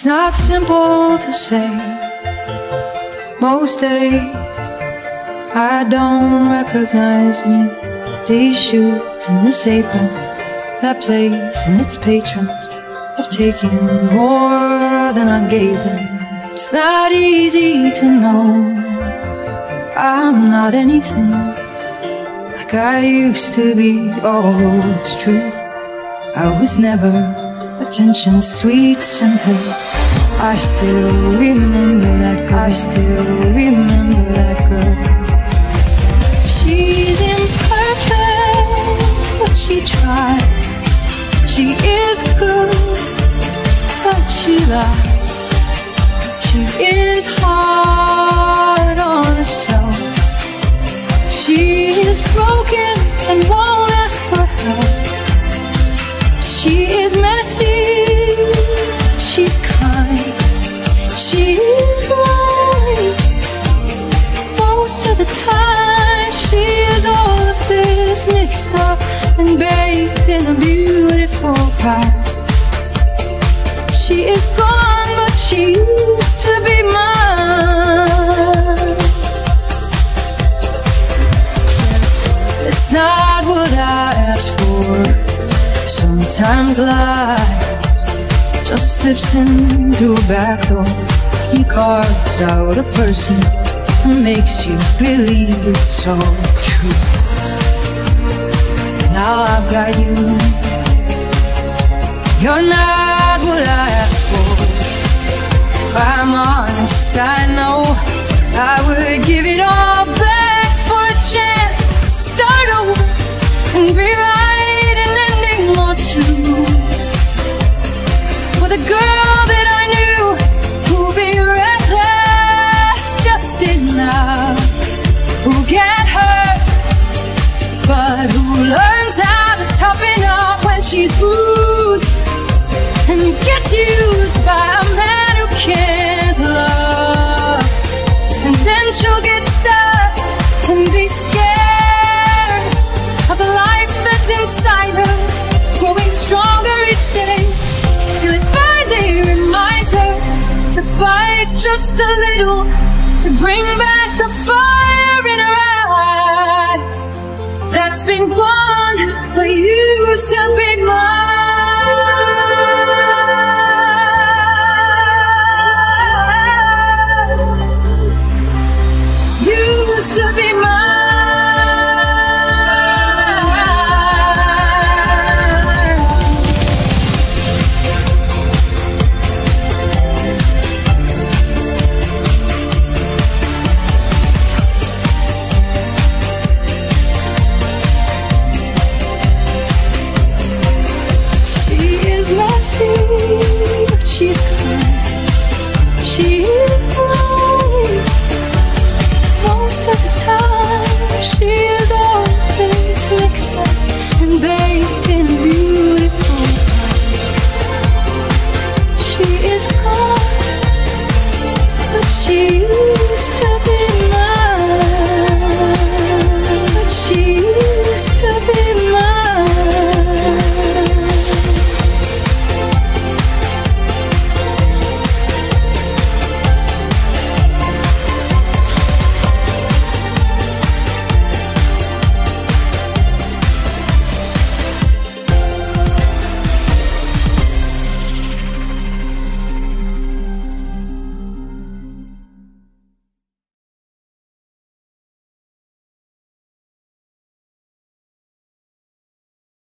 not simple to say. Most days I don't recognize me. These shoes and this apron, that place and its patrons have taken more than I gave them. It's not easy to know I'm not anything like I used to be. Oh, it's true, I was never attention's sweet center. I still remember that girl. I still remember that girl. She's imperfect, but she tried. She is good, but she lied. She is hard on herself. She is broken and won't ask for help. She is messy, she's kind. She is lonely most of the time. She is all of this mixed up and baked in a beautiful pie. She is gone, but she used to be mine. It's not what I asked for. Sometimes life just slips in through a back door and carves out a person and makes you believe it's all true. Now I've got you. You're not what I asked for. If I'm honest, I know I would give it all back for a chance to start over and rewrite an ending or two. For the girl that I knew who'd be reckless just enough, who'll get hurt, but who learns how to toughen up when she's bruised and gets used by a man who can't love. And then she'll get stuck and be scared of the life that's inside her, growing stronger each day, till it finally reminds her to fight just a little, to bring back the fire in her eyes that's been gone but used to be mine. Used to be mine.